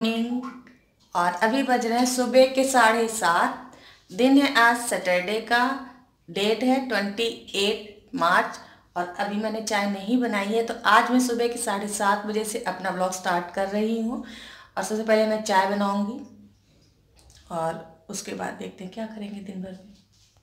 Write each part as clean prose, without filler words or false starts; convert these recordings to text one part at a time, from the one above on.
और अभी बज रहे हैं सुबह के 7:30। दिन है आज सैटरडे का, डेट है 28 मार्च। और अभी मैंने चाय नहीं बनाई है, तो आज मैं सुबह के 7:30 बजे से अपना ब्लॉग स्टार्ट कर रही हूँ। और सबसे पहले मैं चाय बनाऊँगी और उसके बाद देखते हैं क्या करेंगे दिन भर में।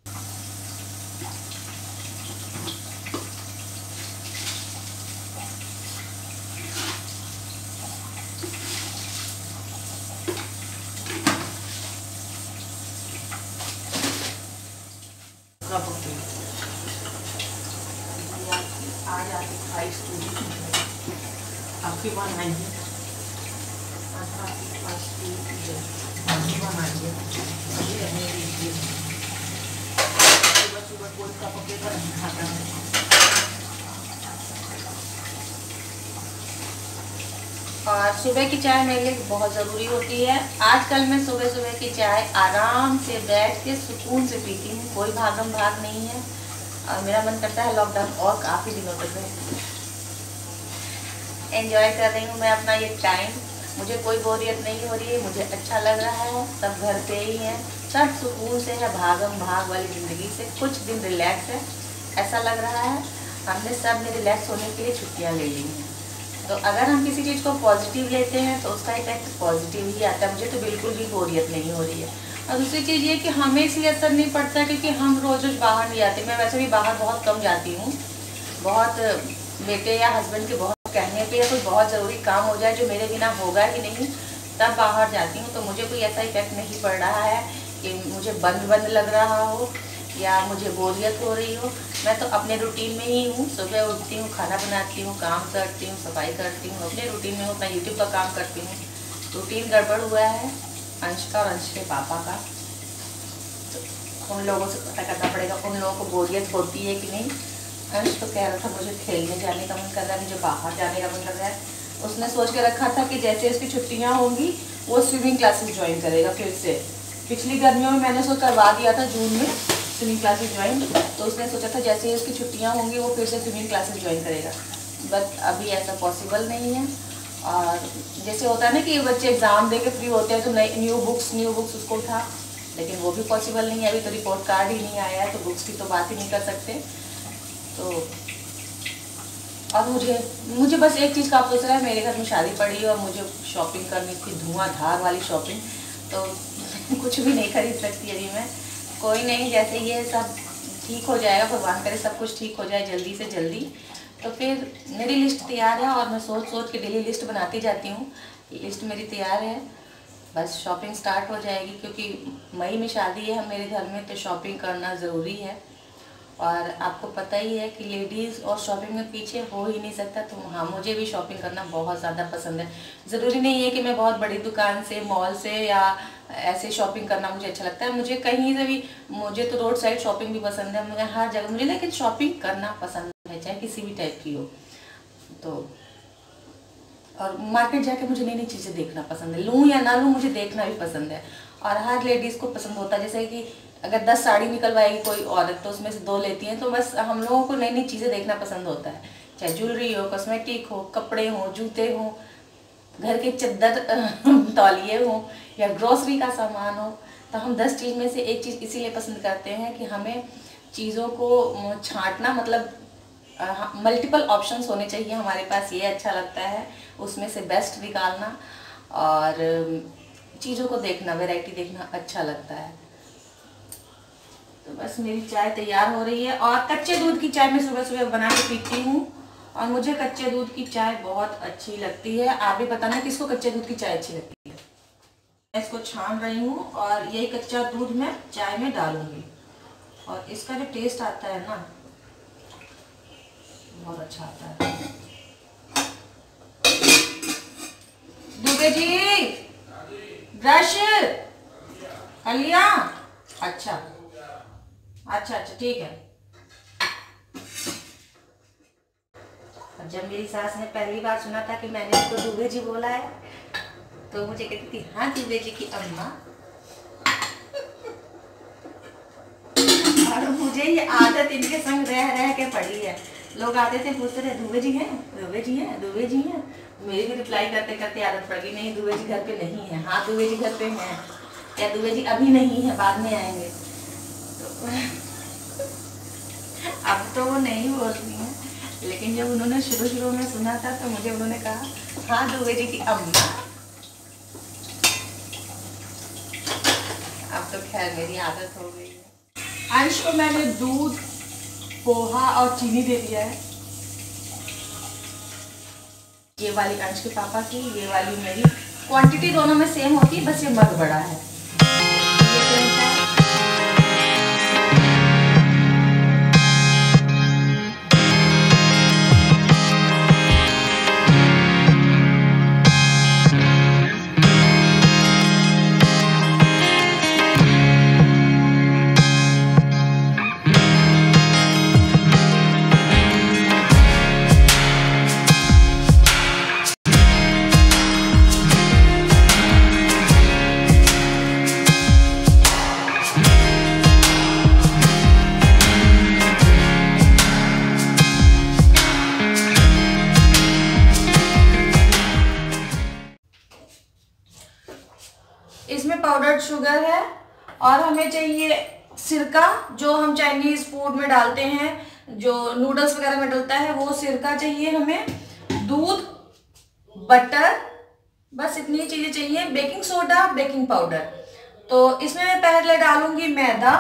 आज आके खाई आपकी बनाएंगे, और सुबह की चाय मेरे लिए बहुत ज़रूरी होती है। आजकल मैं सुबह सुबह की चाय आराम से बैठ के सुकून से पीती हूँ, कोई भागम भाग नहीं है। और मेरा मन करता है लॉकडाउन और काफ़ी दिनों तक एंजॉय कर रही हूँ मैं अपना ये टाइम। मुझे कोई बोरियत नहीं हो रही है, मुझे अच्छा लग रहा है। सब घर पे ही हैं, सब सुकून से है, भागम भाग वाली ज़िंदगी से कुछ दिन रिलैक्स है, ऐसा लग रहा है। हमने सब ने रिलैक्स होने के लिए छुट्टियाँ ले ली हैं। तो अगर हम किसी चीज़ को पॉजिटिव लेते हैं तो उसका इफेक्ट पॉजिटिव ही आता है। मुझे तो बिल्कुल भी बोरियत नहीं हो रही है। और दूसरी चीज़ ये कि हमें इसलिए असर नहीं पड़ता क्योंकि हम रोज़ रोज़ बाहर नहीं जाते। मैं वैसे भी बाहर बहुत कम जाती हूँ। बहुत बेटे या हस्बैंड के बहुत कहने पे या कोई बहुत ज़रूरी काम हो जाए जो मेरे बिना होगा ही नहीं, तब बाहर जाती हूँ। तो मुझे कोई ऐसा इफेक्ट नहीं पड़ रहा है कि मुझे बंद बंद लग रहा हो या मुझे बोरियत हो रही हो। मैं तो अपने रूटीन में ही हूँ। सुबह उठती हूँ, खाना बनाती हूँ, काम करती हूँ, सफाई करती हूँ, अपने रूटीन में हूँ। अपना यूट्यूब का काम करती हूँ। रूटीन गड़बड़ हुआ है अंश का और अंश के पापा का, तो उन लोगों से पता करना पड़ेगा उन लोगों को बोरियत होती है कि नहीं। अंश तो कह रहा था मुझे खेलने जाने का मन कर रहा है, मुझे बाहर जाने का मन कर रहा है। उसने सोच के रखा था कि जैसे उसकी छुट्टियाँ होंगी वो स्विमिंग क्लासेस ज्वाइन करेगा फिर से। पिछली गर्मियों में मैंने उसको करवा दिया था जून में स्विमिंग क्लासेस ज्वाइन, तो उसने सोचा था जैसे ही उसकी छुट्टियाँ होंगी वो फिर से स्विमिंग क्लासेस ज्वाइन करेगा। बट अभी ऐसा पॉसिबल नहीं है। और जैसे होता है ना कि बच्चे एग्ज़ाम दे के फ्री होते हैं तो नई न्यू बुक्स उसको था, लेकिन वो भी पॉसिबल नहीं है। अभी तो रिपोर्ट कार्ड ही नहीं आया है, तो बुक्स की तो बात ही नहीं कर सकते। तो और मुझे बस एक चीज़ का अफसोस है, मेरे घर में शादी पड़ी है और मुझे शॉपिंग करनी थी, धुआंधार वाली शॉपिंग। तो कुछ भी नहीं खरीद सकती अभी मैं। कोई नहीं, जैसे ये सब ठीक हो जाएगा, भगवान करे सब कुछ ठीक हो जाए जल्दी से जल्दी, तो फिर मेरी लिस्ट तैयार है और मैं सोच सोच के डेली लिस्ट बनाती जाती हूँ। लिस्ट मेरी तैयार है, बस शॉपिंग स्टार्ट हो जाएगी क्योंकि मई में शादी है मेरे घर में, तो शॉपिंग करना ज़रूरी है। और आपको पता ही है कि लेडीज़ और शॉपिंग में पीछे हो ही नहीं सकता। तो हाँ, मुझे भी शॉपिंग करना बहुत ज़्यादा पसंद है। ज़रूरी नहीं है कि मैं बहुत बड़ी दुकान से, मॉल से या ऐसे शॉपिंग करना मुझे अच्छा लगता है। मुझे कहीं से भी, मुझे तो रोड साइड शॉपिंग भी पसंद है, मुझे हर जगह मुझे, लेकिन शॉपिंग करना पसंद है चाहे किसी भी टाइप की हो। तो और मार्केट जाके मुझे नई नई चीज़ें देखना पसंद है, लूँ या ना लूँ मुझे देखना भी पसंद है। और हर लेडीज़ को पसंद होता है, जैसे कि अगर 10 साड़ी निकलवाएगी कोई औरत तो उसमें से 2 लेती हैं। तो बस हम लोगों को नई नई चीज़ें देखना पसंद होता है, चाहे ज्वेलरी हो, कॉस्मेटिक हो, कपड़े हो, जूते हो, घर के चद्दर तौलिए हो या ग्रोसरी का सामान हो। तो हम 10 चीज़ में से एक चीज़ इसीलिए पसंद करते हैं कि हमें चीज़ों को छांटना, मतलब मल्टीपल ऑप्शंस होने चाहिए हमारे पास, ये अच्छा लगता है, उसमें से बेस्ट निकालना और चीज़ों को देखना, वैरायटी देखना अच्छा लगता है। तो बस मेरी चाय तैयार हो रही है और कच्चे दूध की चाय मैं सुबह सुबह बना के पीती हूँ और मुझे कच्चे दूध की चाय बहुत अच्छी लगती है। आप भी बताना किसको कच्चे दूध की चाय अच्छी लगती है। मैं इसको छान रही हूँ और यही कच्चा दूध मैं चाय में डालूंगी और इसका जो टेस्ट आता है ना, बहुत अच्छा आता है। दुबे जी, ब्रश कर लिया? अच्छा अच्छा अच्छा, ठीक है। जब मेरी सास ने पहली बार सुना था कि मैंने उसको दुबे जी बोला है, तो मुझे कहती थी हाँ दुबे जी की अम्मा। और मुझे ये आदत इनके संग रह रह के पड़ी है। लोग आते थे पूछते थे दुबे जी हैं, दुबे जी हैं, दुबे जी हैं। मेरी भी रिप्लाई करते करते आदत पड़ गई, नहीं दुबे जी घर पे नहीं है। हाँ दुबे जी घर पे हैं, या दुबे जी अभी नहीं है, बाद में आएंगे। तो अब तो वो नहीं बोलती हैं, लेकिन जब उन्होंने शुरू में सुना था तो मुझे उन्होंने कहा हाँ दुबे जी की अम्मा। अब तो खैर मेरी आदत हो गई है। अंश को मैंने दूध, पोहा और चीनी दे दिया है। ये वाली अंश के पापा की, ये वाली मेरी। क्वांटिटी दोनों में सेम होती है, बस ये मग बड़ा है। इसमें पाउडर्ड शुगर है और हमें चाहिए सिरका, जो हम चाइनीज फूड में डालते हैं, जो नूडल्स वगैरह में डलता है, वो सिरका चाहिए हमें। दूध, बटर, बस इतनी चीजें चाहिए। Baking soda, baking powder. तो इसमें मैं पहले डालूंगी मैदा।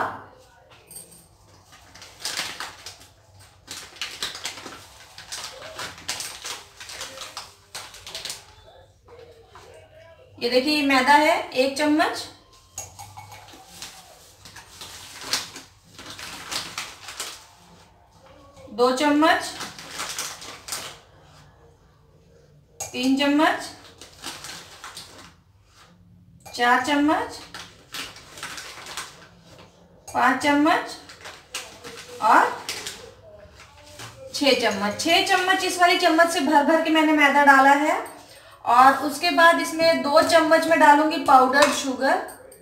ये देखिए मैदा है 1 चम्मच। दो चम्मच, 3 चम्मच, 4 चम्मच, 5 चम्मच और 6 चम्मच। 6 चम्मच इस वाली चम्मच से भर भर के मैंने मैदा डाला है। और उसके बाद इसमें 2 चम्मच में डालूंगी पाउडर शुगर।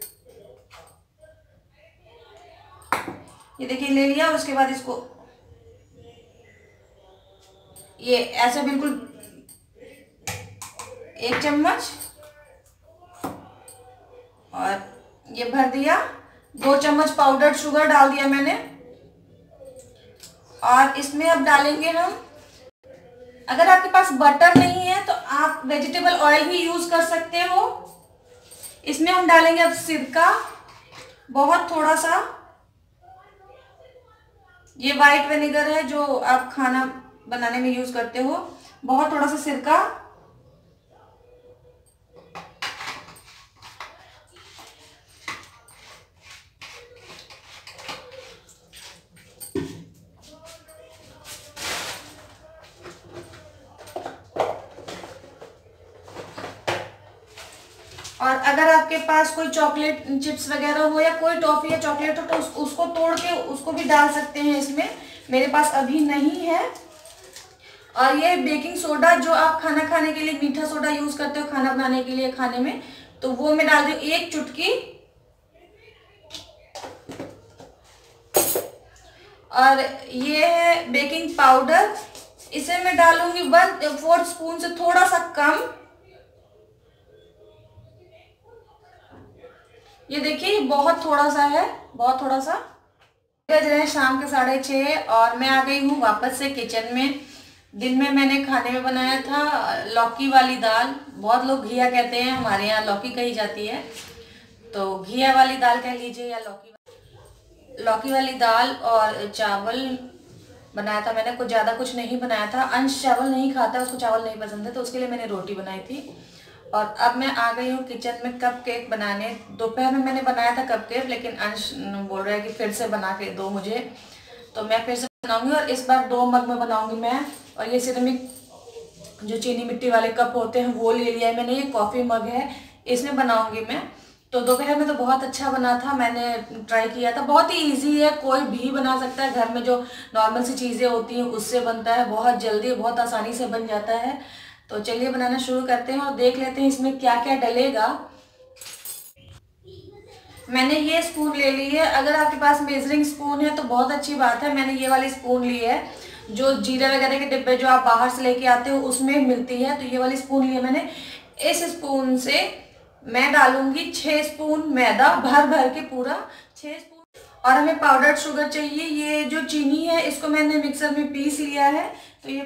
ये देखिए ले लिया। उसके बाद इसको ये ऐसे बिल्कुल 1 चम्मच और ये भर दिया। 2 चम्मच पाउडर शुगर डाल दिया मैंने। और इसमें अब डालेंगे हम, अगर आपके पास बटर नहीं है तो आप वेजिटेबल ऑयल भी यूज कर सकते हो। इसमें हम डालेंगे अब सिरका, बहुत थोड़ा सा। ये वाइट विनेगर है जो आप खाना बनाने में यूज करते हो। बहुत थोड़ा सा सिरका। और अगर आपके पास कोई चॉकलेट चिप्स वगैरह हो या कोई टॉफी या चॉकलेट हो तो उसको तोड़ के उसको भी डाल सकते हैं इसमें। मेरे पास अभी नहीं है। और ये बेकिंग सोडा, जो आप खाना खाने के लिए मीठा सोडा यूज करते हो खाना बनाने के लिए खाने में, तो वो मैं डाल दूँ 1 चुटकी। और ये है बेकिंग पाउडर, इसे मैं डालूंगी 1/4 स्पून से थोड़ा सा कम। ये देखिए बहुत थोड़ा सा है, बहुत थोड़ा सा। बज रहे हैं शाम के 6:30 और मैं आ गई हूँ वापस से किचन में। दिन में मैंने खाने में बनाया था लौकी वाली दाल। बहुत लोग घिया कहते हैं, हमारे यहाँ लौकी कही जाती है, तो घिया वाली दाल कह लीजिए या लौकी वाली दाल और चावल बनाया था मैंने। कुछ ज़्यादा कुछ नहीं बनाया था। अंश चावल नहीं खाता, उसको चावल नहीं पसंद है, तो उसके लिए मैंने रोटी बनाई थी। और अब मैं आ गई हूँ किचन में कप केक बनाने। दोपहर में मैंने बनाया था कप केक, लेकिन अंश बोल रहा है कि फिर से बना के दो मुझे, तो मैं फिर से बनाऊंगी। और इस बार 2 मग में बनाऊंगी मैं। और ये सिरेमिक जो चीनी मिट्टी वाले कप होते हैं वो ले लिया है मैंने। ये कॉफ़ी मग है, इसमें बनाऊंगी मैं। तो दोपहर में तो बहुत अच्छा बना था, मैंने ट्राई किया था। बहुत ही ईजी है, कोई भी बना सकता है। घर में जो नॉर्मल सी चीज़ें होती हैं उससे बनता है, बहुत जल्दी बहुत आसानी से बन जाता है। तो चलिए बनाना शुरू करते हैं और देख लेते हैं इसमें क्या क्या डलेगा। मैंने ये स्पून ले ली है। अगर आपके पास मेजरिंग स्पून है तो बहुत अच्छी बात है, मैंने ये वाली स्पून ली है। जो जीरा वगैरह के डिब्बे जो आप बाहर से लेके आते हो उसमें मिलती है। तो ये वाली स्पून लिया मैंने। इस स्पून से मैं डालूंगी 6 स्पून मैदा, भर भर के पूरा 6 स्पून। और हमें पाउडर्ड शुगर चाहिए। ये जो चीनी है इसको मैंने मिक्सर में पीस लिया है। तो ये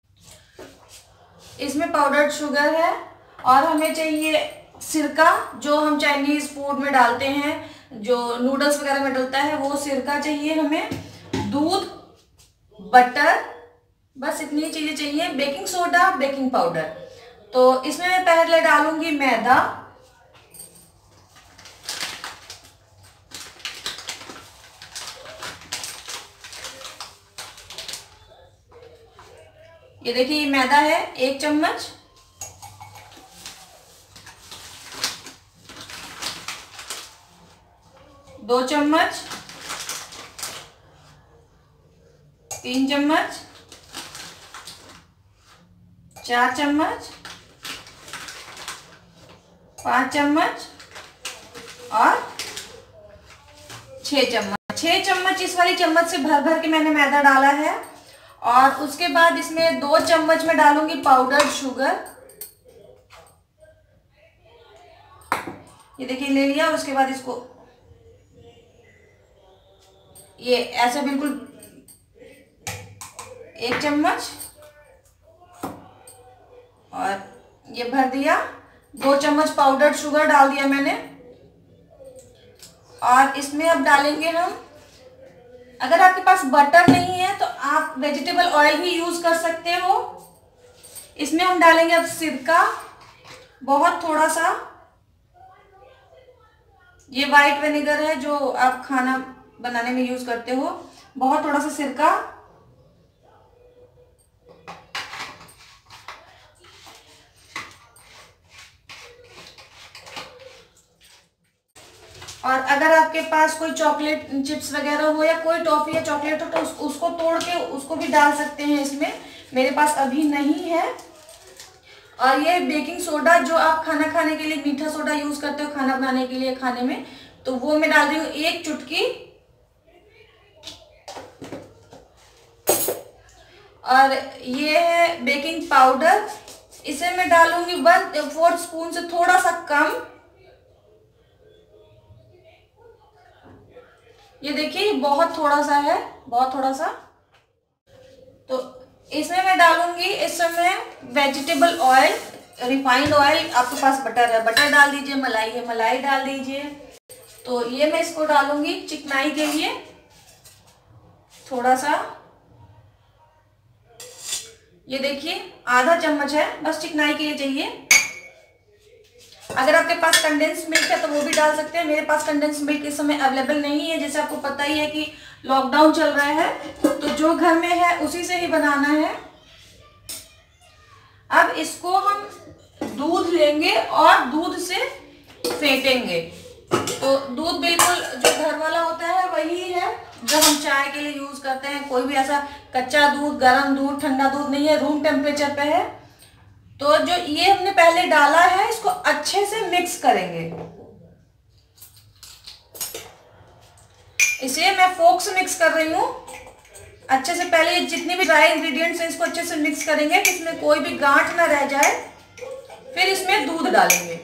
इसमें पाउडर्ड शुगर है। और हमें चाहिए सिरका, जो हम चाइनीज फूड में डालते हैं, जो नूडल्स वगैरह में डलता है, वो सिरका चाहिए हमें। दूध, बटर, बस इतनी चीजें चाहिए। Baking soda, baking powder. तो इसमें मैं पहले डालूंगी मैदा। ये देखिए मैदा है 1 चम्मच। दो चम्मच, 3 चम्मच, 4 चम्मच, 5 चम्मच और 6 चम्मच। 6 चम्मच इस वाली चम्मच से भर भर के मैंने मैदा डाला है। और उसके बाद इसमें 2 चम्मच में डालूंगी पाउडर्ड शुगर। ये देखिए ले लिया। उसके बाद इसको ये ऐसे बिल्कुल 1 चम्मच और ये भर दिया। 2 चम्मच पाउडर्ड शुगर डाल दिया मैंने। और इसमें अब डालेंगे हम, अगर आपके पास बटर नहीं है तो आप वेजिटेबल ऑयल भी यूज कर सकते हो। इसमें हम डालेंगे अब सिरका, बहुत थोड़ा सा। ये वाइट विनेगर है जो आप खाना बनाने में यूज करते हो। बहुत थोड़ा सा सिरका। और अगर आपके पास कोई चॉकलेट चिप्स वगैरह हो या कोई टॉफी या चॉकलेट हो तो उसको तोड़ के उसको भी डाल सकते हैं इसमें। मेरे पास अभी नहीं है। और ये बेकिंग सोडा, जो आप खाना खाने के लिए मीठा सोडा यूज करते हो खाना बनाने के लिए खाने में, तो वो मैं डाल रही हूँ 1 चुटकी। और ये है बेकिंग पाउडर। इसे मैं डालूंगी 1/4 स्पून से थोड़ा सा कम। ये देखिए बहुत थोड़ा सा है, बहुत थोड़ा सा। तो इसमें मैं डालूंगी इस समय वेजिटेबल ऑयल, रिफाइंड ऑयल। आपके पास बटर है, बटर डाल दीजिए। मलाई है, मलाई डाल दीजिए। तो ये मैं इसको डालूंगी चिकनाई के लिए थोड़ा सा। ये देखिए आधा चम्मच है, बस चिकनाई के लिए चाहिए। अगर आपके पास कंडेंस मिल्क है तो वो भी डाल सकते हैं। मेरे पास कंडेंस मिल्क इस समय अवेलेबल नहीं है। जैसे आपको पता ही है कि लॉकडाउन चल रहा है, तो जो घर में है उसी से ही बनाना है। अब इसको हम दूध लेंगे और दूध से फेंटेंगे। तो दूध बिल्कुल जो घर वाला होता है वही है जो हम चाय के लिए यूज करते हैं। कोई भी ऐसा कच्चा दूध, गर्म दूध, ठंडा दूध नहीं है, रूम टेम्परेचर पे है। तो जो ये हमने पहले डाला है इसको अच्छे से मिक्स करेंगे। इसे मैं फोक से मिक्स कर रही हूँ अच्छे से। पहले जितने भी ड्राई इंग्रेडिएंट्स हैं इसको अच्छे से मिक्स करेंगे कि इसमें कोई भी गांठ ना रह जाए। फिर इसमें दूध डालेंगे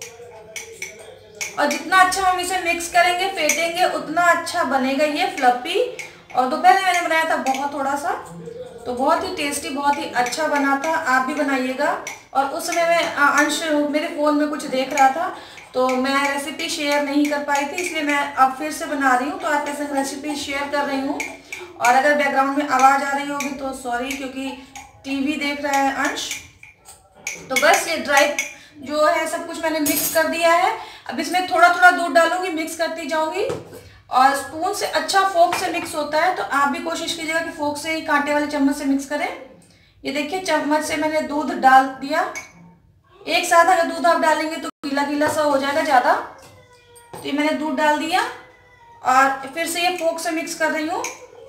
और जितना अच्छा हम इसे मिक्स करेंगे, फेंटेंगे, उतना अच्छा बनेगा ये फ्लफी। और दोपहर में मैंने बनाया था बहुत थोड़ा सा, तो बहुत ही टेस्टी, बहुत ही अच्छा बना था। आप भी बनाइएगा। और उस समय मैं अंश मेरे फ़ोन में कुछ देख रहा था तो मैं रेसिपी शेयर नहीं कर पाई थी, इसलिए मैं अब फिर से बना रही हूँ। तो आपके साथ रेसिपी शेयर कर रही हूँ। और अगर बैकग्राउंड में आवाज़ आ रही होगी तो सॉरी, क्योंकि टीवी देख रहा है अंश। तो बस ये ड्राई जो है सब कुछ मैंने मिक्स कर दिया है। अब इसमें थोड़ा थोड़ा दूध डालूंगी, मिक्स करती जाऊंगी। और स्पून से अच्छा फोक से मिक्स होता है, तो आप भी कोशिश कीजिएगा कि फोक से ही, कांटे वाले चम्मच से मिक्स करें। ये देखिए चम्मच से मैंने दूध डाल दिया। एक साथ अगर दूध आप डालेंगे तो गीला गीला सा हो जाएगा ज़्यादा। तो ये मैंने दूध डाल दिया और फिर से ये फोक से मिक्स कर रही हूँ।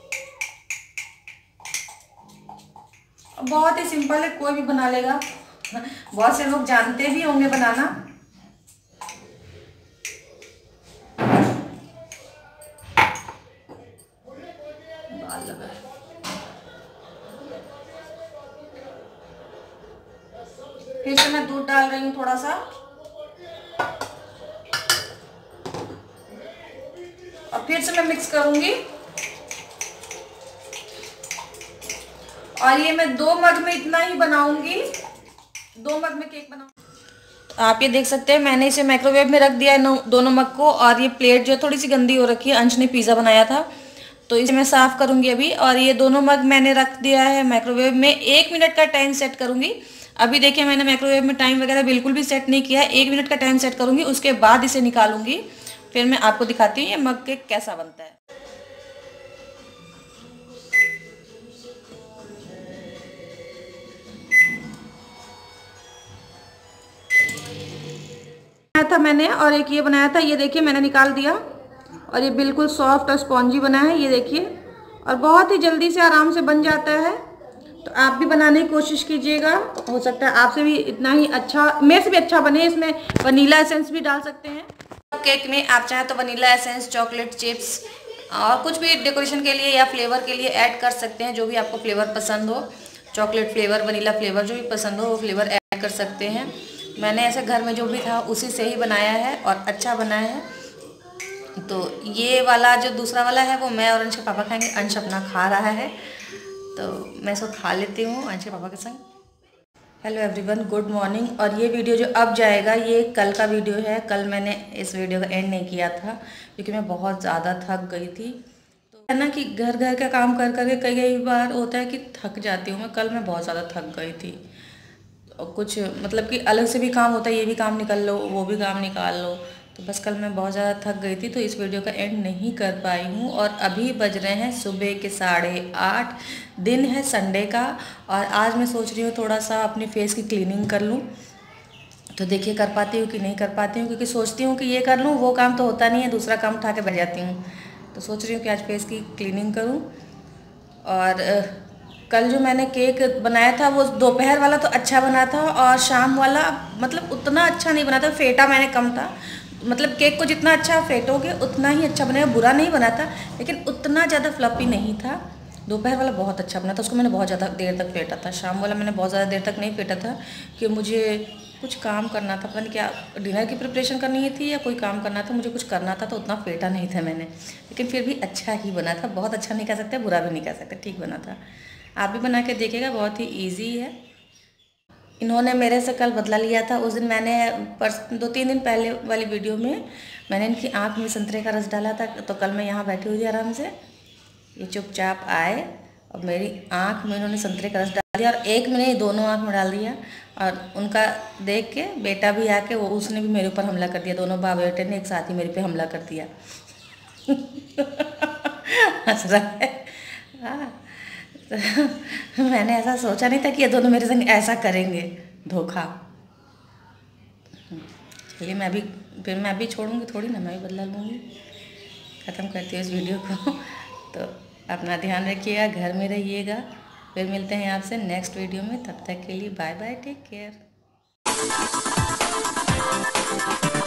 बहुत ही सिंपल है, कोई भी बना लेगा। बहुत से लोग जानते भी होंगे बनाना। हूँ थोड़ा सा, और फिर से मैं मिक्स करूंगी। और ये मैं 2 मग में इतना ही बनाऊंगी, 2 मग में केक बनाऊंगी। तो आप ये देख सकते हैं मैंने इसे माइक्रोवेव में रख दिया है दोनों मग को। और ये प्लेट जो थोड़ी सी गंदी हो रखी है, अंश ने पिज़्ज़ा बनाया था तो इसे मैं साफ़ करूंगी अभी। और ये दोनों मग मैंने रख दिया है माइक्रोवेव में, 1 मिनट का टाइम सेट करूंगी। अभी देखिए मैंने माइक्रोवेव में टाइम वगैरह बिल्कुल भी सेट नहीं किया है, 1 मिनट का टाइम सेट करूंगी, उसके बाद इसे निकालूंगी। फिर मैं आपको दिखाती हूँ ये मग केक कैसा बनता है। था मैंने और एक ये बनाया था, ये देखिए मैंने निकाल दिया और ये बिल्कुल सॉफ्ट और स्पॉन्जी बना है, ये देखिए। और बहुत ही जल्दी से आराम से बन जाता है, तो आप भी बनाने की कोशिश कीजिएगा। हो सकता है आपसे भी इतना ही अच्छा, मेरे से भी अच्छा बने। इसमें वनीला एसेंस भी डाल सकते हैं केक में, आप चाहें तो वनीला एसेंस, चॉकलेट चिप्स और कुछ भी डेकोरेशन के लिए या फ्लेवर के लिए ऐड कर सकते हैं। जो भी आपको फ्लेवर पसंद हो, चॉकलेट फ्लेवर, वनीला फ्लेवर, जो भी पसंद हो वो फ्लेवर ऐड कर सकते हैं। मैंने ऐसे घर में जो भी था उसी से ही बनाया है और अच्छा बना है। तो ये वाला जो दूसरा वाला है वो मैं और अंश के पापा खाएंगे। अंश अपना खा रहा है तो मैं इसको खा लेती हूँ अंश के पापा के संग। Hello everyone, good morning. और ये वीडियो जो अब जाएगा ये कल का वीडियो है। कल मैंने इस वीडियो का एंड नहीं किया था क्योंकि मैं बहुत ज़्यादा थक गई थी। तो है ना कि घर का काम कर करके कई बार होता है कि थक जाती हूँ मैं। कल मैं बहुत ज़्यादा थक गई थी और कुछ मतलब कि अलग से भी काम होता है, ये भी काम निकाल लो, वो भी काम निकाल लो। तो बस कल मैं बहुत ज़्यादा थक गई थी तो इस वीडियो का एंड नहीं कर पाई हूँ। और अभी बज रहे हैं सुबह के 8:30, दिन है संडे का। और आज मैं सोच रही हूँ थोड़ा सा अपने फेस की क्लीनिंग कर लूँ। तो देखिए कर पाती हूँ कि नहीं कर पाती हूँ, क्योंकि सोचती हूँ कि ये कर लूँ, वो काम तो होता नहीं है, दूसरा काम उठा के बैठ जाती हूँ। तो सोच रही हूँ कि आज फेस की क्लीनिंग करूँ। और कल जो मैंने केक बनाया था वो दोपहर वाला तो अच्छा बना था और शाम वाला मतलब उतना अच्छा नहीं बना था, फेटा मैंने कम था। मतलब केक को जितना अच्छा फेटोगे उतना ही अच्छा बनेगा। बुरा नहीं बना था लेकिन उतना ज़्यादा फ्लफी नहीं था। दोपहर वाला बहुत अच्छा बना था, उसको मैंने बहुत ज़्यादा देर तक फेंटा था। शाम वाला मैंने बहुत ज़्यादा देर तक नहीं फेंटा था कि मुझे कुछ काम करना था, पता नहीं क्या डिनर की प्रिपरेशन करनी थी या कोई काम करना था, मुझे कुछ करना था तो उतना फेंटा नहीं था मैंने। लेकिन फिर भी अच्छा ही बना था, बहुत अच्छा नहीं कह सकते, बुरा भी नहीं कह सकते, ठीक बना था। आप भी बना के देखिएगा, बहुत ही ईजी है। इन्होंने मेरे से कल बदला लिया था। उस दिन मैंने 2-3 दिन पहले वाली वीडियो में मैंने इनकी आँख में संतरे का रस डाला था। तो कल मैं यहाँ बैठी हुई थी आराम से, ये चुपचाप आए और मेरी आँख में इन्होंने संतरे का रस डाल दिया। और एक में नहीं, दोनों आँख में डाल दिया। और उनका देख के बेटा भी आके उसने भी मेरे ऊपर हमला कर दिया। दोनों बाप बेटे ने एक साथ ही मेरे पे हमला कर दिया। हंस रहा है। हाँ, तो मैंने ऐसा सोचा नहीं था कि ये दोनों मेरे संग ऐसा करेंगे, धोखा। चलिए मैं भी छोड़ूंगी थोड़ी ना, मैं भी बदला लूँगी। ख़त्म करती हूँ इस वीडियो को। तो अपना ध्यान रखिएगा, घर में रहिएगा। फिर मिलते हैं आपसे नेक्स्ट वीडियो में, तब तक के लिए बाय बाय, टेक केयर।